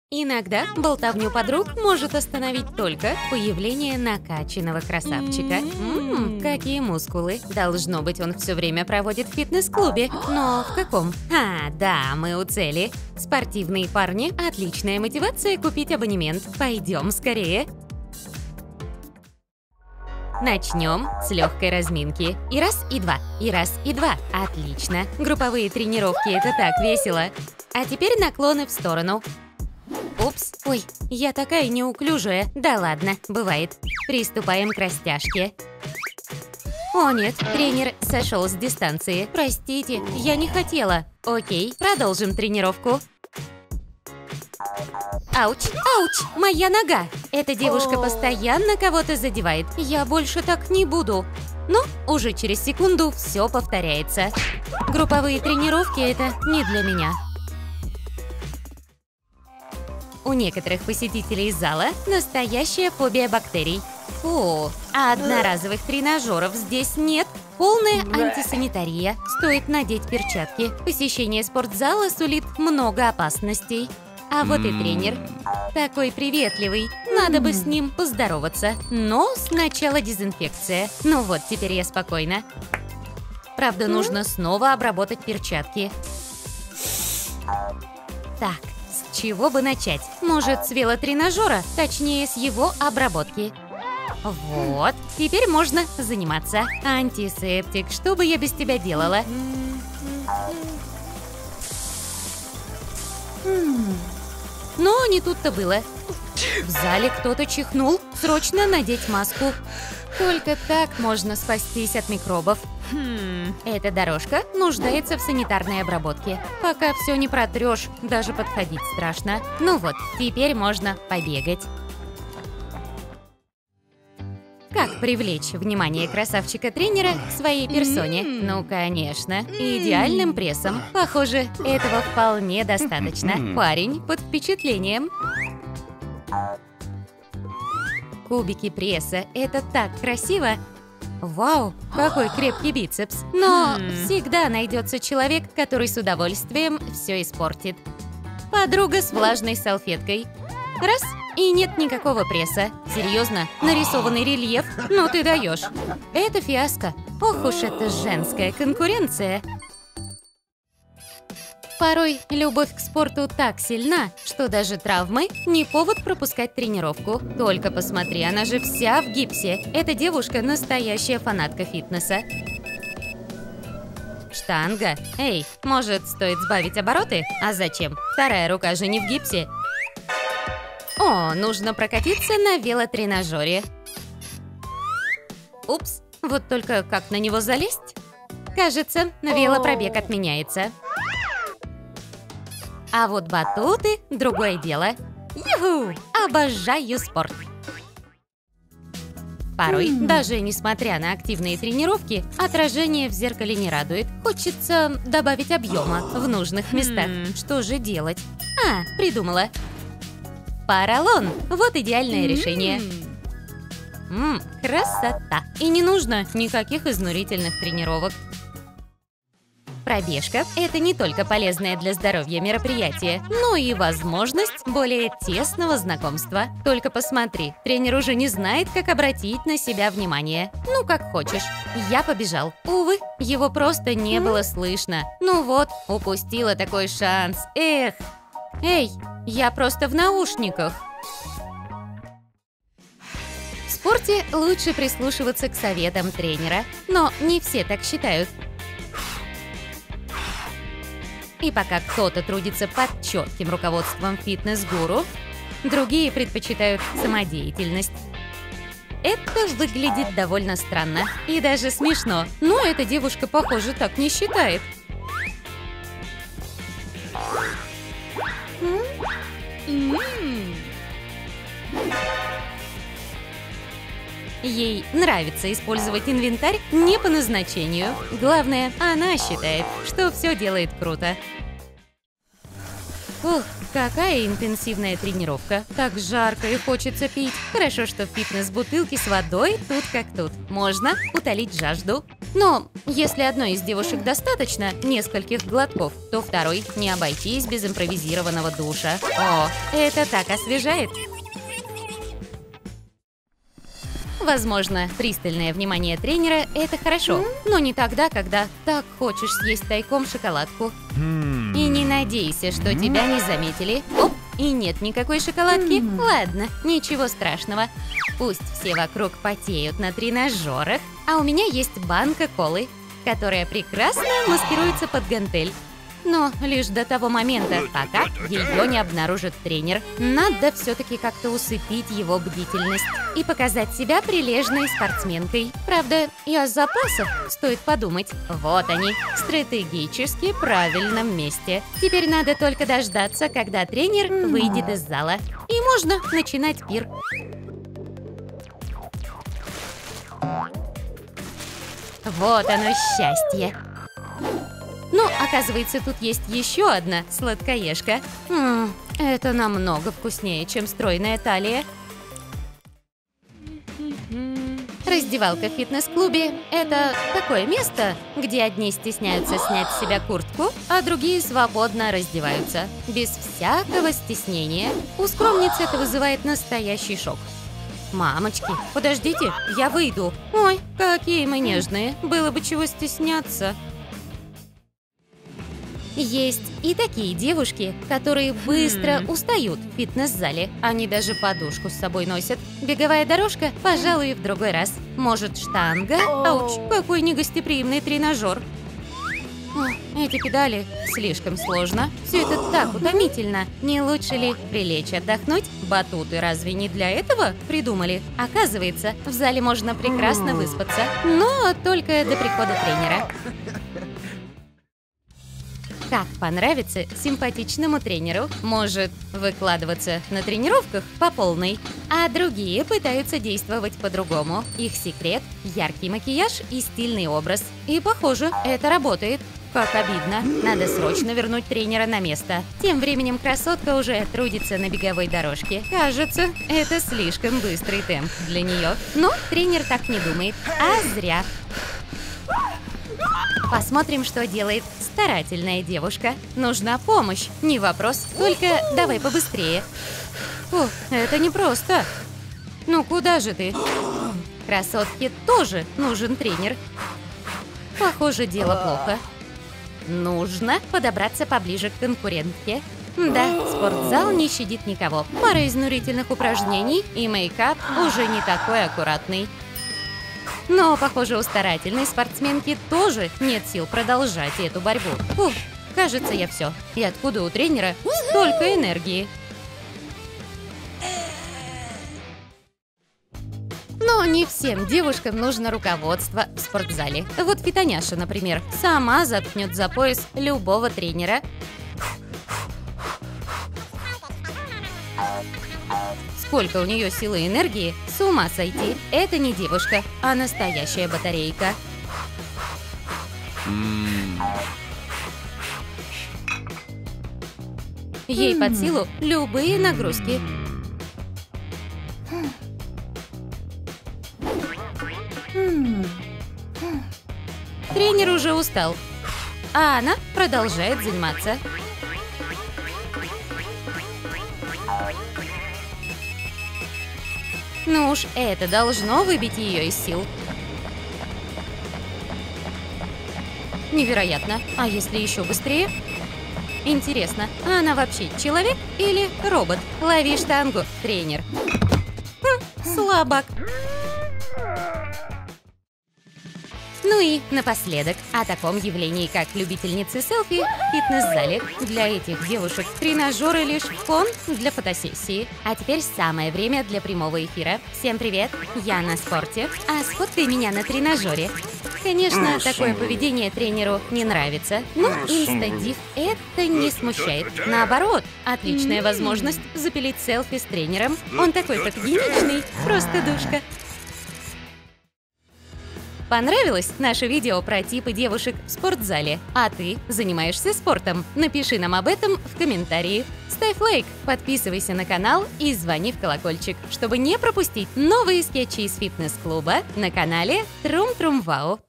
Иногда болтовню подруг может остановить только появление накачанного красавчика. Какие мускулы! Должно быть, он все время проводит в фитнес-клубе. Но в каком? Да, мы у цели. Спортивные парни – отличная мотивация купить абонемент. Пойдем скорее. Начнем с легкой разминки. И раз, и два, и раз, и два. Отлично. Групповые тренировки – это так весело. А теперь наклоны в сторону. Упс, ой, я такая неуклюжая. Да ладно, бывает. Приступаем к растяжке. О нет, тренер сошел с дистанции. Простите, я не хотела. Окей, продолжим тренировку. Ауч, ауч, моя нога. Эта девушка постоянно кого-то задевает. Я больше так не буду. Но уже через секунду все повторяется. Групповые тренировки – это не для меня. У некоторых посетителей зала настоящая фобия бактерий. Фу, а одноразовых тренажеров здесь нет. Полная антисанитария. Стоит надеть перчатки. Посещение спортзала сулит много опасностей. А вот и тренер. Такой приветливый. Надо бы с ним поздороваться. Но сначала дезинфекция. Ну вот, теперь я спокойна. Правда, нужно снова обработать перчатки. Так. С чего бы начать? Может, с велотренажера? Точнее, с его обработки. Вот, теперь можно заниматься. Антисептик, что бы я без тебя делала? Но не тут-то было. В зале кто-то чихнул. Срочно надеть маску. Только так можно спастись от микробов. Эта дорожка нуждается в санитарной обработке. Пока все не протрешь, даже подходить страшно. Ну вот, теперь можно побегать. Как привлечь внимание красавчика-тренера к своей персоне? Ну, конечно, идеальным прессом. Похоже, этого вполне достаточно. Парень под впечатлением. Кубики пресса – это так красиво! Вау, какой крепкий бицепс! Но всегда найдется человек, который с удовольствием все испортит. Подруга с влажной салфеткой. Раз – и нет никакого пресса. Серьезно, нарисованный рельеф? Ну ты даешь. Это фиаско. Ох уж это женская конкуренция. Порой любовь к спорту так сильна, что даже травмы не повод пропускать тренировку. Только посмотри, она же вся в гипсе. Эта девушка настоящая фанатка фитнеса. Штанга. Эй, может, стоит сбавить обороты? А зачем? Вторая рука же не в гипсе. О, нужно прокатиться на велотренажере. Упс, вот только как на него залезть? Кажется, велопробег отменяется. А вот батуты – другое дело. Юху! Обожаю спорт! Порой, даже несмотря на активные тренировки, отражение в зеркале не радует. Хочется добавить объема в нужных местах. Что же делать? Придумала. Поролон – вот идеальное решение. Красота! И не нужно никаких изнурительных тренировок. Пробежка – это не только полезное для здоровья мероприятие, но и возможность более тесного знакомства. Только посмотри, тренер уже не знает, как обратить на себя внимание. Ну, как хочешь. Я побежал. Увы, его просто не было слышно. Ну вот, упустила такой шанс. Эх! Эй, я просто в наушниках. В спорте лучше прислушиваться к советам тренера, но не все так считают. И пока кто-то трудится под четким руководством фитнес-гуру, другие предпочитают самодеятельность. Это выглядит довольно странно и даже смешно, но эта девушка, похоже, так не считает. Ей нравится использовать инвентарь не по назначению. Главное, она считает, что все делает круто. Ух, какая интенсивная тренировка. Так жарко и хочется пить. Хорошо, что фитнес-бутылки с водой тут как тут. Можно утолить жажду. Но если одной из девушек достаточно нескольких глотков, то второй не обойтись без импровизированного душа. О, это так освежает. Возможно, пристальное внимание тренера – это хорошо, но не тогда, когда так хочешь съесть тайком шоколадку. И не надейся, что тебя не заметили. Оп, и нет никакой шоколадки. Ладно, ничего страшного. Пусть все вокруг потеют на тренажерах, а у меня есть банка колы, которая прекрасно маскируется под гантель. Но лишь до того момента, пока ее не обнаружит тренер. Надо все-таки как-то усыпить его бдительность и показать себя прилежной спортсменкой. Правда, и о запасах стоит подумать. Вот они, стратегически правильном месте. Теперь надо только дождаться, когда тренер выйдет из зала. И можно начинать пир. Вот оно счастье. Но, оказывается, тут есть еще одна сладкоежка. Это намного вкуснее, чем стройная талия. Раздевалка в фитнес-клубе – это такое место, где одни стесняются снять с себя куртку, а другие свободно раздеваются, без всякого стеснения. У скромниц это вызывает настоящий шок. Мамочки, подождите, я выйду. Ой, какие мы нежные, было бы чего стесняться. Есть и такие девушки, которые быстро устают в фитнес-зале. Они даже подушку с собой носят. Беговая дорожка, пожалуй, в другой раз. Может, штанга? Ауч, какой негостеприимный тренажер. Эти педали слишком сложно. Все это так утомительно. Не лучше ли прилечь отдохнуть? Батуты разве не для этого придумали? Оказывается, в зале можно прекрасно выспаться. Но только до прихода тренера. Как понравится симпатичному тренеру, может выкладываться на тренировках по полной, а другие пытаются действовать по-другому. Их секрет – яркий макияж и стильный образ. И, похоже, это работает. Как обидно. Надо срочно вернуть тренера на место. Тем временем красотка уже трудится на беговой дорожке. Кажется, это слишком быстрый темп для нее. Но тренер так не думает. А зря. Посмотрим, что делает старательная девушка. Нужна помощь. Не вопрос, только давай побыстрее. Фу, это непросто. Ну куда же ты? Красотке тоже нужен тренер. Похоже, дело плохо. Нужно подобраться поближе к конкурентке. Да, спортзал не щадит никого. Пара изнурительных упражнений, и мейкап уже не такой аккуратный. Но, похоже, у старательной спортсменки тоже нет сил продолжать эту борьбу. Фух, кажется, я все. И откуда у тренера столько энергии? Но не всем девушкам нужно руководство в спортзале. Вот Фитоняша, например, сама заткнет за пояс любого тренера. Сколько у нее силы и энергии, с ума сойти. Это не девушка, а настоящая батарейка. Ей под силу любые нагрузки. Тренер уже устал, а она продолжает заниматься. Ну уж это должно выбить ее из сил. Невероятно. А если еще быстрее? Интересно, а она вообще человек или робот? Лови штангу, тренер. Слабак. Ну и напоследок, о таком явлении, как любительницы селфи в фитнес-зале. Для этих девушек тренажеры лишь фон для фотосессии. А теперь самое время для прямого эфира. Всем привет, я на спорте, а сфоткай меня на тренажере. Конечно, такое поведение тренеру не нравится, но инстадив это не смущает. Наоборот, отличная возможность запилить селфи с тренером. Он такой фотогеничный, просто душка. Понравилось наше видео про типы девушек в спортзале? А ты занимаешься спортом? Напиши нам об этом в комментарии. Ставь лайк, подписывайся на канал и звони в колокольчик, чтобы не пропустить новые скетчи из фитнес-клуба на канале Трум Трум Вау.